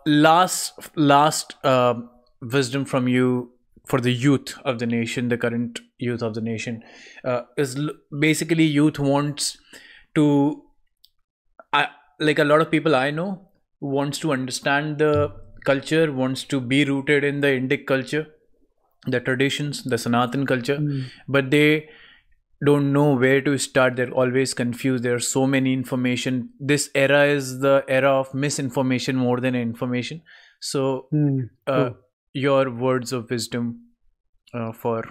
last wisdom from you for the youth of the nation, the current youth of the nation, basically youth wants to, like a lot of people I know, wants to understand the culture, wants to be rooted in the Indic culture, the traditions, the Sanatan culture, but they don't know where to start. They're always confused. There are so many information. This era is the era of misinformation more than information. So your words of wisdom for...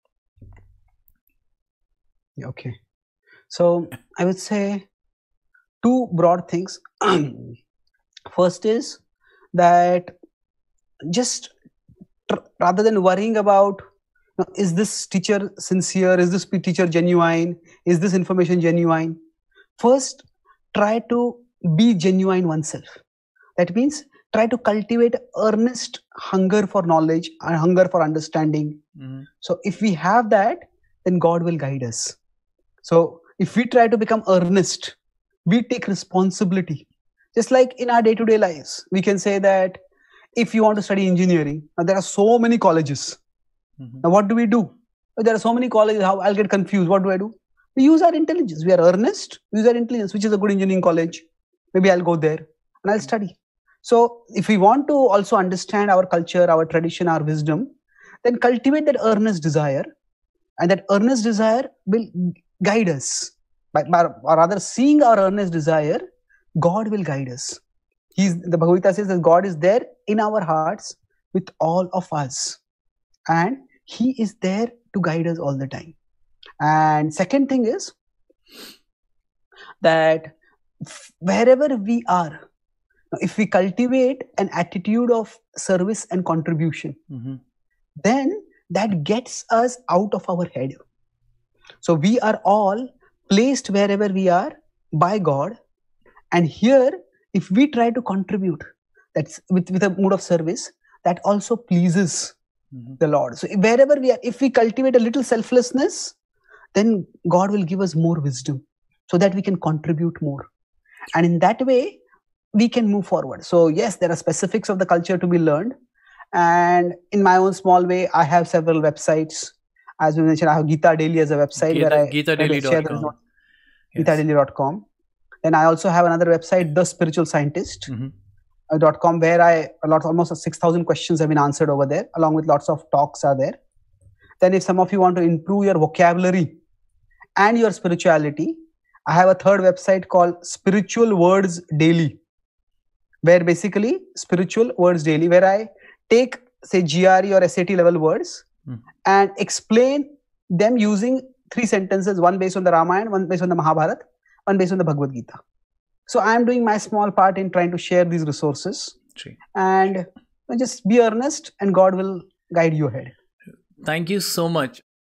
Okay, so I would say two broad things. First is that just rather than worrying about, is this teacher sincere, is this teacher genuine, is this information genuine, first try to be genuine oneself. That means try to cultivate earnest hunger for knowledge and hunger for understanding. So if we have that, then God will guide us. So if we try to become earnest, we take responsibility. Just like in our day-to-day lives, we can say that if you want to study engineering, now there are so many colleges. Now what do we do? There are so many colleges, how I'll get confused. What do? We use our intelligence. We are earnest, we use our intelligence, which is a good engineering college. Maybe I'll go there and I'll study. So if we want to also understand our culture, our tradition, our wisdom, then cultivate that earnest desire, and that earnest desire will guide us. Or rather, seeing our earnest desire, God will guide us. The Bhagavad Gita says that God is there in our hearts with all of us, and He is there to guide us all the time. And second thing is that wherever we are, if we cultivate an attitude of service and contribution, then that gets us out of our head. So we are all placed wherever we are by God, and here if we try to contribute, that's with a mood of service, that also pleases the Lord. So wherever we are, if we cultivate a little selflessness, then God will give us more wisdom so that we can contribute more, and in that way we can move forward. So yes, there are specifics of the culture to be learned, and in my own small way I have several websites. As we mentioned, I have Gita Daily as a website where I share the results. GitaDaily.com. Then I also have another website, thespiritualscientist.com, where almost 6,000 questions have been answered over there, along with lots of talks are there. Then if some of you want to improve your vocabulary and your spirituality, I have a third website called Spiritual Words Daily, where basically Spiritual Words Daily, where I take say GRE or SAT level words and explain them using 3 sentences, one based on the Ramayana, one based on the Mahabharata, one based on the Bhagavad Gita. So I am doing my small part in trying to share these resources. And just be earnest and God will guide you ahead. Thank you so much.